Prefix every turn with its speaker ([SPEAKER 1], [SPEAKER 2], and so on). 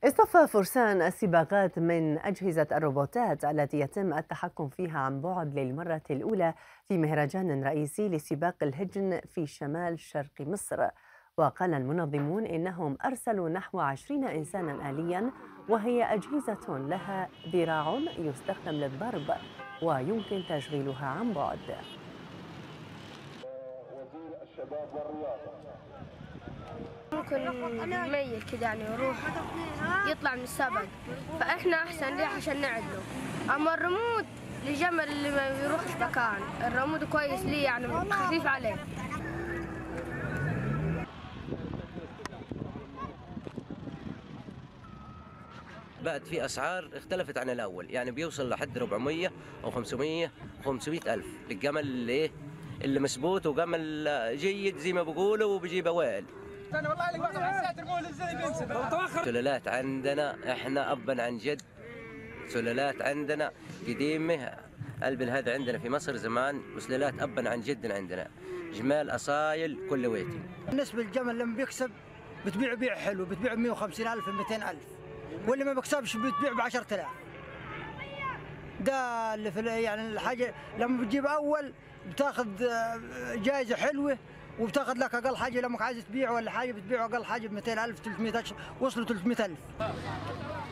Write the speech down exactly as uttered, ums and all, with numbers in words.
[SPEAKER 1] اصطفى فرسان السباقات من أجهزة الروبوتات التي يتم التحكم فيها عن بعد للمرة الأولى في مهرجان رئيسي لسباق الهجن في شمال شرق مصر. وقال المنظمون إنهم أرسلوا نحو عشرين إنسانا آليا، وهي أجهزة لها ذراع يستخدم للضرب ويمكن تشغيلها عن بعد.
[SPEAKER 2] وزير الشباب والرياضة
[SPEAKER 3] ممكن يميل كده يعني يروح يطلع من السبق، فاحنا احسن ليه عشان نعدله. اما الرمود لجمل اللي ما بيروحش مكان، الرمود كويس ليه يعني خفيف عليه.
[SPEAKER 4] بقت في اسعار اختلفت عن الاول، يعني بيوصل لحد أربعمية او خمسمية خمسمية الف للجمل اللي ايه اللي مسبوت وجمل جيد زي ما بيقولوا وبيجيب اوائل.
[SPEAKER 5] انا والله اللي بعد حسيت المول ازاي بينسب.
[SPEAKER 4] سلالات عندنا احنا ابا عن جد، سلالات عندنا قديمه قلب هذا عندنا في مصر زمان، وسلالات ابا عن جد عندنا جمال اصايل كل ويتي.
[SPEAKER 6] بالنسبه للجمل لما بيكسب بتبيع بيع حلو، بتبيع ب مية وخمسين ألف مئتين ألف، واللي ما بيكسبش بتبيع ب عشرة آلاف. ده اللي في يعني الحاجه لما بتجيب اول بتاخذ جائزه حلوه، وبتاخذ لك اقل حاجه لما عايز تبيع ولا حاجه بتبيعه اقل حاجه ب مئتين ألف ثلاثمئة ألف، وصلوا ثلاثمئة ألف.